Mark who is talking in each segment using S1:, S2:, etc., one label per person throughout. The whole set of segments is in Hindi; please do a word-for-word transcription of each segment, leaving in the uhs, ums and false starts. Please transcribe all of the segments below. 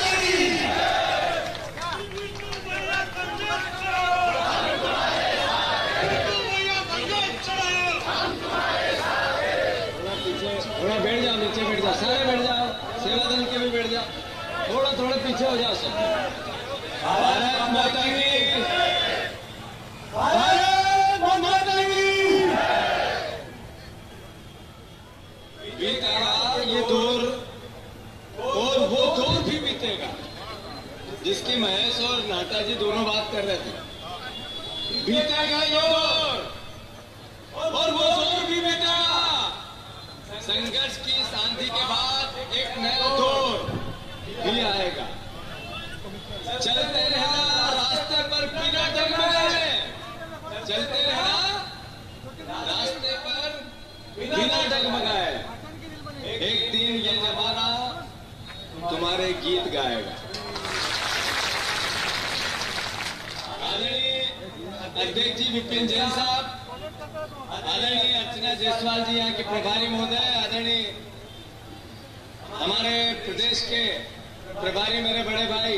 S1: थोड़ा बैठ जाओ, नीचे बैठ जाओ, सारे बैठ जाओ, सेवा दल के भी बैठ जाओ, थोड़ा थोड़ा पीछे हो जाओ सब। भारत माता की, भारत माता की। बीतेगा ये दौर और वो दौर भी बीतेगा जिसकी महेश और नाटा जी दोनों बात कर रहे थे। बीतेगा ये दौर और वो दौर भी बीतेगा। संघर्ष की शांति के बाद एक नया दौर भी आएगा। चलते रहना रास्ते पर बिना डगमगाए, चलते रहना रास्ते पर बिना डगमगाए। एक दिन ये जमाना तुम्हारे गीत गाएगा। आदरणीय अध्यक्ष जी विपिन जैन साहब, आदरणीय अर्चना जायसवाल जी यहाँ के प्रभारी महोदय, आदरणीय हमारे प्रदेश के प्रभारी मेरे बड़े भाई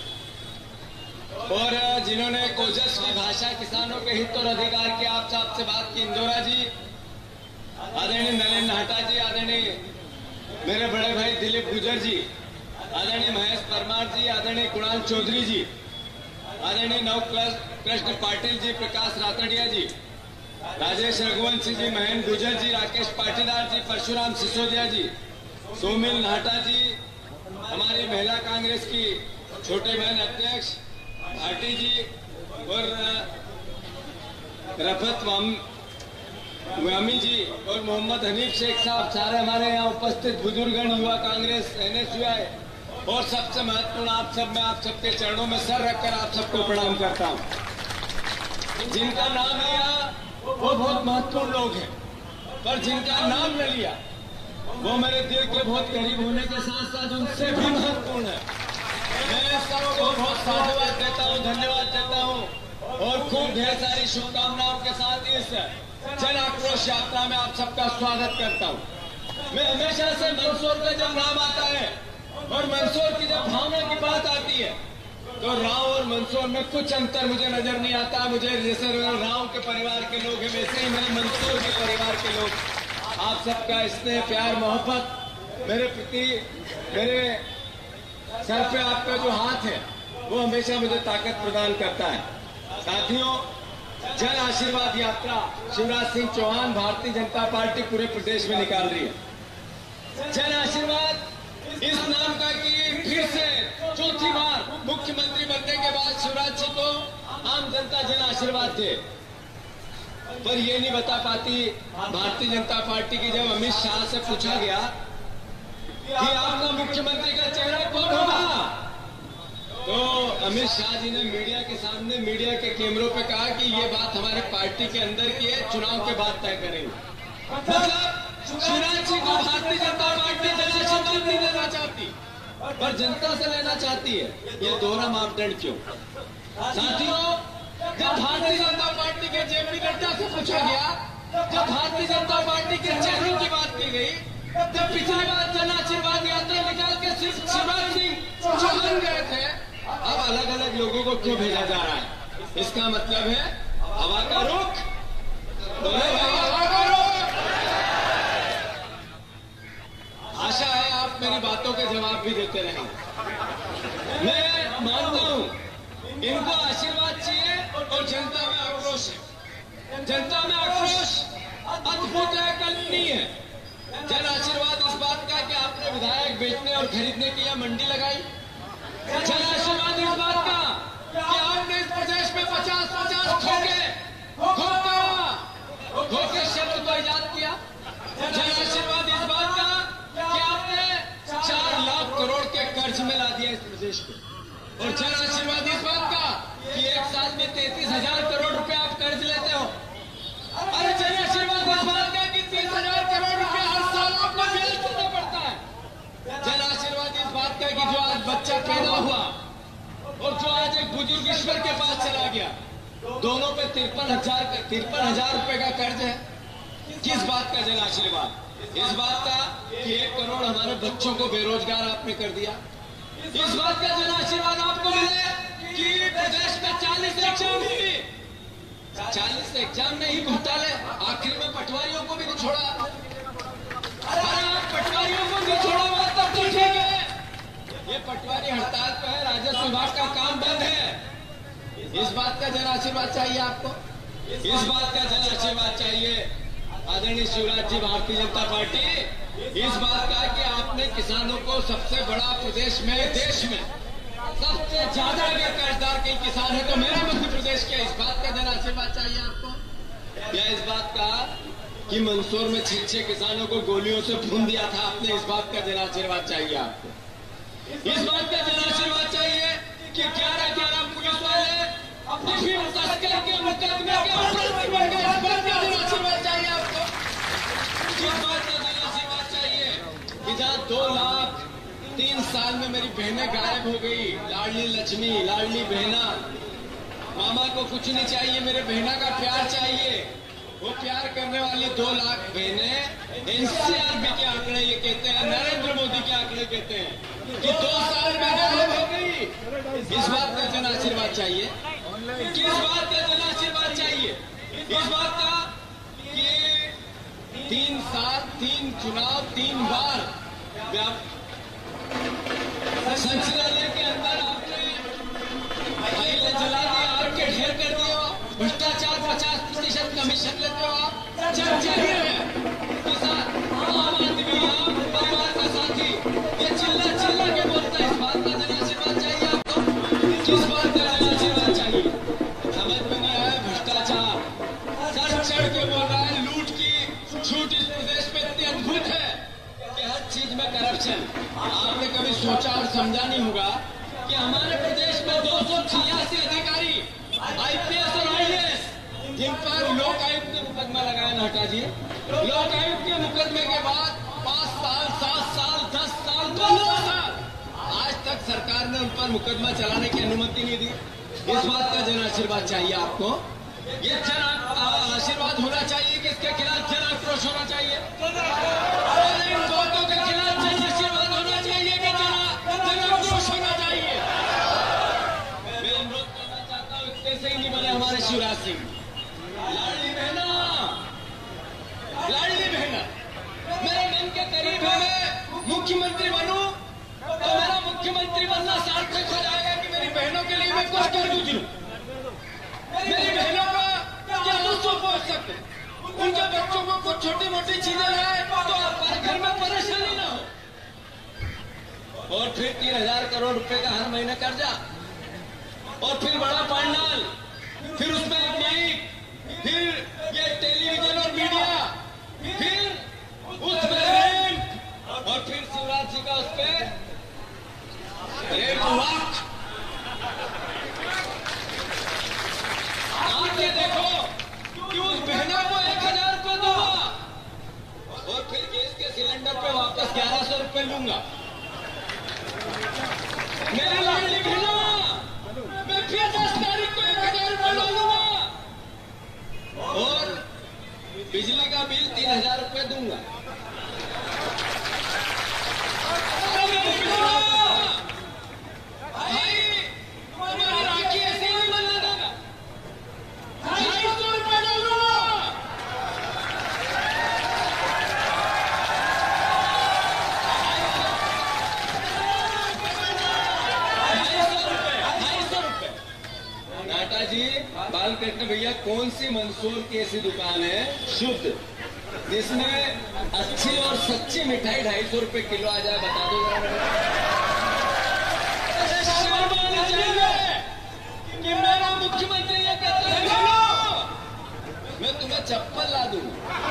S1: और जिन्होंने ओजस्वी भाषा किसानों के हित और अधिकार के आप साहब से बात की, इंदौरा जी, आदरणीय नरेंद्र नाटा जी, आदरणीय मेरे बड़े भाई दिलीप गुजर जी, आदरणीय महेश परमार जी, आदरणीय कुणाल चौधरी जी, आदरणीय नव कृष्ण पाटिल जी, प्रकाश रातड़िया जी, राजेश रघुवंशी जी, महेंद्र गुजर जी, राकेश पाटीदार जी, परशुराम सिसोदिया जी, सोमिल नाटा जी, हमारी महिला कांग्रेस की छोटे बहन अध्यक्ष भाटी जी और रफत वामी जी और मोहम्मद हनीफ शेख साहब, सारे हमारे यहाँ उपस्थित बुजुर्गण, युवा कांग्रेस, एनएसयूआई और सबसे महत्वपूर्ण आप सब, मैं आप सबके चरणों में सर रखकर आप सबको प्रणाम करता हूँ। जिनका नाम लिया वो बहुत महत्वपूर्ण लोग हैं, पर जिनका नाम न लिया वो मेरे दिल के बहुत करीब होने के साथ साथ उनसे भी महत्वपूर्ण है। मैं सबको बहुत साधुवाद देता हूँ, धन्यवाद देता हूँ और खूब ढेर सारी शुभकामनाओं के साथ इस जन आक्रोश यात्रा में आप सबका स्वागत करता हूँ। मैं हमेशा से मंदसौर का जब नाम आता है और मंदसौर की जब भावना की बात आती है तो राव और मंदसौर में कुछ अंतर मुझे नजर नहीं आता। मुझे जैसे राव के परिवार के लोग हैं वैसे ही मेरे मंदसौर के परिवार के लोग, आप सबका स्नेह, प्यार, मोहब्बत मेरे प्रति, मेरे सर पे आपका जो हाथ है वो हमेशा मुझे ताकत प्रदान करता है। साथियों, जन आशीर्वाद यात्रा शिवराज सिंह चौहान भारतीय जनता पार्टी पूरे प्रदेश में निकाल रही है। जन आशीर्वाद इस नाम का कि फिर से चौथी बार मुख्यमंत्री बनने के बाद शिवराज जी को आम जनता जन आशीर्वाद दे, पर ये नहीं बता पाती भारतीय जनता पार्टी की। जब अमित शाह से पूछा गया कि आपका मुख्यमंत्री का चेहरा कौन होगा, तो अमित शाह जी ने मीडिया के सामने, मीडिया के कैमरों पे कहा कि ये बात हमारे पार्टी के अंदर की है, चुनाव के बाद तय करेंगे। मतलब शिवराज जी को भारतीय जनता पार्टी जन आशीर्वाद नहीं देना चाहती पर जनता से लेना चाहती है। ये दोहरा मापदंड क्यों? साथियों, जब भारतीय जनता पार्टी के जेपी नड्डा से पूछा गया, जब भारतीय जनता पार्टी के चेहरों की बात की गई, जब पिछली बार जन आशीर्वाद यात्रा निकाल के सिर्फ शिवराज सिंह चौहान गए थे, अब अलग अलग लोगों को क्यों भेजा जा रहा है? इसका मतलब है हवा का रुख, बोले भाई हवा का रुख। आशा है आप मेरी बातों के जवाब भी देते रहेंगे। मैं मानता हूं इनको आशीर्वाद चाहिए और जनता में आक्रोश है। जनता में आक्रोश अद्भुत है, कल्पनीय है। जन आशीर्वाद इस बात का कि आपने विधायक बेचने और खरीदने की यह मंडी लगाई। जन आशीर्वाद इस बात का कि आपने इस प्रदेश में पचास पचास खोके खोका खोके शब्द को ईजाद किया। जन आशीर्वाद इस बात का कि आपने चार लाख करोड़ के कर्ज में ला दिया इस प्रदेश को। और जन आशीर्वाद इस बात का कि एक साल में तैतीस हजार करोड़ रुपए आप कर्ज लेते हो। अरे जन आशीर्वाद इस बात का कि तीस हजार करोड़ रुपए हर साल आपको ब्याज देना पड़ता है। जन आशीर्वाद इस बात का कि जो आज बच्चा पैदा हुआ और जो आज एक बुजुर्ग ईश्वर के पास चला गया, दोनों पे तिरपन हजार तिरपन हजार रुपए का कर्ज है। किस बात का जन आशीर्वाद? इस बात का कि एक करोड़ हमारे बच्चों को बेरोजगार आपने कर दिया। इस बात का जन आशीर्वाद आपको मिले कि प्रदेश में चालीस एग्जाम हुई, चालीस एग्जाम में ही घोटाले, आखिर में पटवारियों को भी नहीं छोड़ा। अरे आप पटवारियों को नहीं छोड़ा हुआ तब तो ठीक है, ये पटवारी हड़ताल पे है, राजस्व विभाग का काम बंद है। इस बात का जन आशीर्वाद चाहिए आपको, इस बात का जन आशीर्वाद चाहिए आदरणीय शिवराज जी भारतीय जनता पार्टी, इस बात का कि आपने किसानों को सबसे बड़ा प्रदेश में, देश में सबसे ज्यादा अगर कर्जदार कई किसान है तो मेरा मध्य प्रदेश के, इस बात का जन आशीर्वाद चाहिए आपको। या इस बात का कि मंदसौर में छह छह किसानों को गोलियों से भून दिया था आपने, इस बात का जन आशीर्वाद चाहिए आपको। इस बात का जन आशीर्वाद चाहिए कि ग्यारह ग्यारह पुलिस वाले अफीम तस्कर के मुकदमे के अपराधी बन गए, इस बात का जन आशीर्वाद चाहिए आपको। इस बात का जन आशीर्वाद चाहिए कि जहां दो लाख तीन साल में मेरी बहनें गायब हो गई, लाडली लक्ष्मी, लाडली बहना, मामा को कुछ नहीं चाहिए, मेरे बहना का प्यार चाहिए, वो प्यार करने वाली दो लाख बहनें एनसीआरबी के आंकड़े ये कहते हैं, नरेंद्र मोदी के आंकड़े कहते हैं कि दो साल में गायब हो गई। इस बात का जन आशीर्वाद चाहिए, किस बात का जन आशीर्वाद चाहिए, इस बात का कि तीन साल तीन चुनाव तीन बार संचालय के अंदर आपने फाइलें जला दी, आग के ढेर कर दिए हो, भ्रष्टाचार पचास प्रतिशत कमीशन लेते हो आप, जब चाहिए किसान आम आदमी आम परिवार का साथी ये चिल्ला चिल्ला के बोलता है, इस बात का जन आशीर्वाद चाहिए आपको, किस बात का जन आशीर्वाद चाहिए। समझ में नहीं आया, भ्रष्टाचार सर चढ़ के बोल रहा है, लूट की छूट इस प्रदेश में इतनी अद्भुत है कि हर चीज में करप्शन। आपने कभी सोचा और समझा नहीं होगा कि हमारे प्रदेश में दो सौ छियासी अधिकारी आईपीएस और आईएएस जिन पर लोक आयुक्त ने मुकदमा लगाया ना, हटा जी, लोक आयुक्त के मुकदमे के बाद पांच साल सात साल दस साल पंद्रह साल आज तक सरकार ने उन पर मुकदमा चलाने की अनुमति नहीं दी। इस बात का जन आशीर्वाद चाहिए आपको, ये जन आशीर्वाद होना चाहिए कि इसके खिलाफ जन आक्रोश होना चाहिए, इन बातों के खिलाफ जन आशीर्वाद होना चाहिए कि जन आक्रोश होना चाहिए। मैं अनुरोध करना चाहता हूँ, इतने से ही नहीं बने हमारे शिवराज सिंह, लाडली बहना, लाडली बहना मेरे मन के करीब है, मैं मुख्यमंत्री बनूं तो मेरा मुख्यमंत्री बनना सार्थक हो जाएगा कि मेरी बहनों के लिए मैं कुछ कर गुजरूं, मेरी बहनों का क्या आंसू पहुंच सकते, उनके बच्चों को कुछ छोटी मोटी चीजें लाए तो घर में परेशानी ना हो, और फिर तीन हजार करोड़ रुपए का हर महीने कर्जा, और फिर बड़ा पंडाल, फिर उसमें एक माइक, फिर ये टेलीविजन और मीडिया, फिर उसमें रेंट, और फिर शिवराज जी का उस पर रेट वॉक। आके देखो कि उस बहना को एक हजार रुपये दूंगा और फिर गैस के सिलेंडर पे वापस ग्यारह सौ रुपये लूंगा। मेरी लाडली बहना, मैं फिर दस तारीख को एक हजार रुपये ला लूंगा और बिजली का बिल तीन हजार रुपये दूंगा। भाई तुम्हारी राखी ऐसे नहीं बनने देगा, ढाई सौ रुपये ला लूंगा। नाटा जी, बालकृष्ण भैया, कौन सी मंदसौर की ऐसी दुकान है शुद्ध जिसमें अच्छी और सच्ची मिठाई ढाई सौ रुपए किलो आ जाए, बता दो जरा। कि मेरा मुख्यमंत्री ये कहता है मैं तुम्हें चप्पल ला दूं।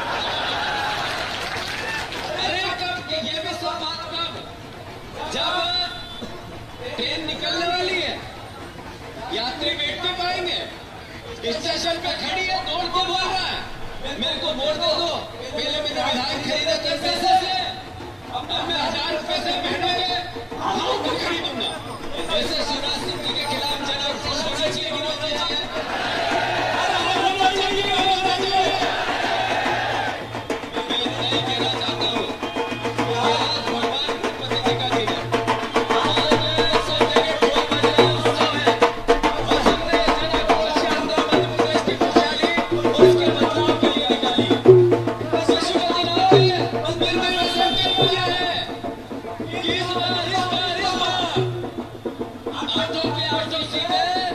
S1: अरे कब, ये भी सब बात कब, जब ट्रेन निकलने वाली है, यात्री बैठ नहीं पाएंगे, स्टेशन पे खड़ी है, दौड़ के बोल रहा है मेरे को वोट दे दो, पहले मैंने विधायक खरीदा तीन पैसे से, अब मैं हजार रुपए से बहनों के हाथ को खरीदूंगा। ऐसे शिवराज सिंह जी के खिलाफ जन आक्रोश होना चाहिए कि नहीं होना चाहिए? होना चाहिए, होना चाहिए। मैं इतना ही कहना चाहता हूँ कि आज भगवान गणपति जी का दिन है, आज इस बार इस बार आठों के आठों सीटें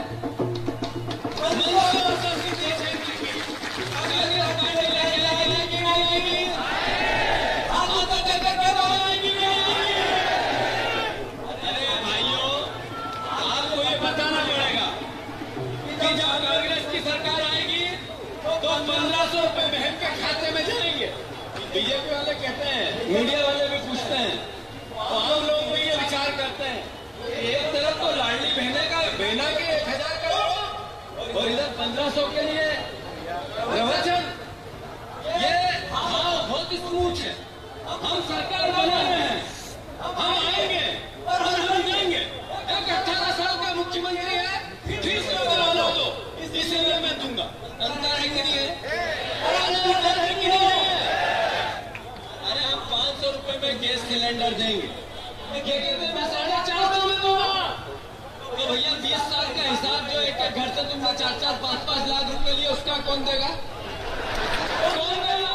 S1: मंसूर को सीटें जीतेंगी। कांग्रेस पार्टी लेके आएगी कि नहीं आएगी? हाथों को देकर के आएगी कि नहीं आएगी? अरे भाइयों, आपको ये बताना पड़ेगा कि जब कांग्रेस की सरकार आएगी तो पंद्रह सौ रुपए बहन के खाते में जाएंगे। बीजेपी वाले कहते हैं, मीडिया वाले भी पूछते हैं, और हम लोग भी ये विचार करते हैं, एक तरफ तो लाडली बहने का बहना के एक हजार करोड़ और इधर पंद्रह सौ के लिए प्रवचन। ये हाँ बहुत स्मूथ है। हम सरकार बना रहे हैं, हम आएंगे और हम जाएंगे। एक अठारह साल का मुख्यमंत्री है, फिर से बना दो, इसलिए मैं दूंगा। अंतर है कि नहीं है? अंतर है कि नहीं है? अरे हम पांच सौ रुपए में गैस सिलेंडर देंगे, ये कहते हैं मैं साढ़े चार सौ में दूंगा। तो भैया बीस साल का हिसाब जो एक एक घर से तुमने चार चार पांच पांच लाख रुपए लिए, उसका कौन देगा? कौन देगा?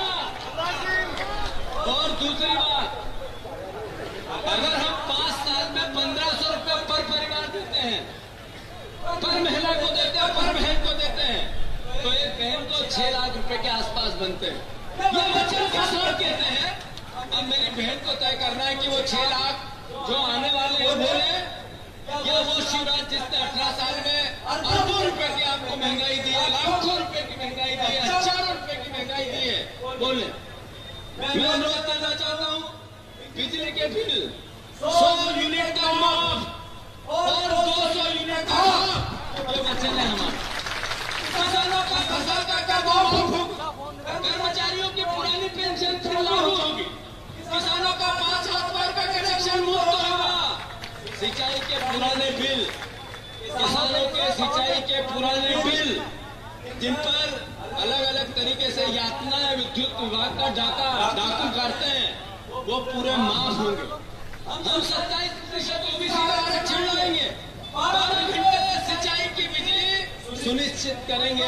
S1: और दूसरी बात, अगर हम पांच साल में पंद्रह सौ रुपए पर परिवार देते हैं, पर महिला को देते हैं, पर बहन को देते हैं, तो एक बहन को छह लाख रुपए के आसपास बनते हैं। ये वचन किसान कहते हैं। अब मेरी बहन को तय करना है कि वो छह लाख जो आने वाले हैं बोले, या वो शिवराज जिसने अठारह साल में अरबों रुपए की आपको महंगाई दी है, लाखों रुपए की महंगाई दी है, हजारों रुपए की महंगाई दी है, बोले। मैं अनुरोध करना चाहता हूँ, बिजली के बिल सौ यूनिट का माफ और दो सौ यूनिट का माफ, ये वचन है हमारा। किसानों का फसल का कर माफ होगा, कर्मचारियों की पुरानी पेंशन फिर लागू होगी, किसानों का पांच हजार का कनेक्शन मुफ्त होगा, सिंचाई के पुराने बिल, किसानों के सिंचाई के पुराने बिल जिन पर अलग अलग तरीके से यातनाएं विद्युत विभाग का डाका डाकू करते हैं, वो पूरे माफ होंगे। हम सत्ताईस प्रतिशत ओबीसी का आरक्षण लाएंगे, बारह घंटे सिंचाई की बिजली सुनिश्चित करेंगे,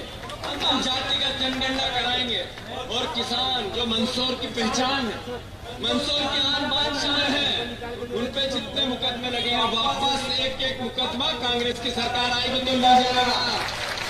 S1: हम जातिगत जनगणना कराएंगे, और किसान जो मंदसौर की पहचान है, मंदसौर की आन बान शान है, उन पे जितने मुकदमे लगे हैं वापस एक एक मुकदमा कांग्रेस की सरकार आएगी तो मिल जाएगा।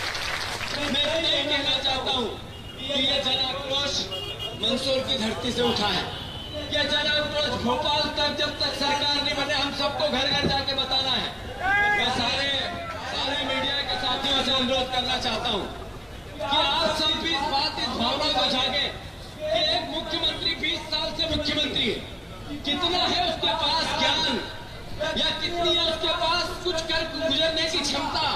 S1: मैं ये कहना चाहता हूँ कि ये जन आक्रोश मंदसौर की धरती से उठा है। ये जन आक्रोश भोपाल तक जब तक सरकार नहीं बने, हम सबको घर घर जाके बताना है। मैं सारे सारे मीडिया के साथियों से अनुरोध करना चाहता हूँ कि आप सब भी इस बात इस भावना को जागे कि एक मुख्यमंत्री बीस साल से मुख्यमंत्री है, कितना है उसके पास ज्ञान, या कितनी है उसके पास कुछ कर गुजरने की क्षमता,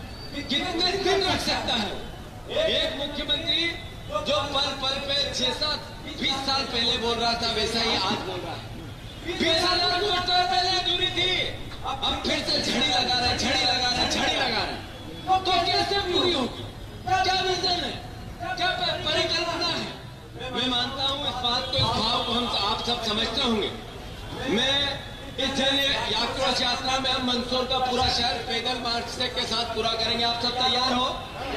S1: कितने दिन रख सकता है। एक मुख्यमंत्री जो पल पल पे छह सात बीस साल पहले बोल रहा था, वैसा ही आज बोल रहा है। बीस हजार वोट पहले अधूरी थी, अब फिर से झड़ी लगा रहे झड़ी लगा रहे झड़ी लगा रहे तो कैसे पूरी होगी? क्या विजन है, क्या परिकल्पना है? मैं मानता हूँ इस बात को, इस भाव को हम आप सब समझते होंगे। मैं इस जन आक्रोश यात्रा में हम मंदसौर का पूरा शहर पैदल मार्च से के साथ पूरा करेंगे। आप सब तैयार हो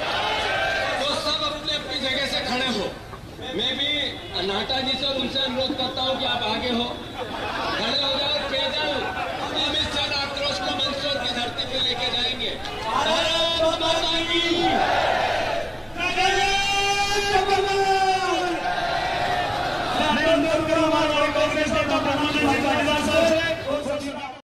S1: तो सब अपने अपनी जगह से खड़े हो। मैं भी नाटा जी से और उनसे अनुरोध करता हूं कि आप आगे हो, खड़े हो जाओ पैदल। हम इस जन आक्रोश को मंदसौर की धरती पे लेके जाएंगे। भारत माता की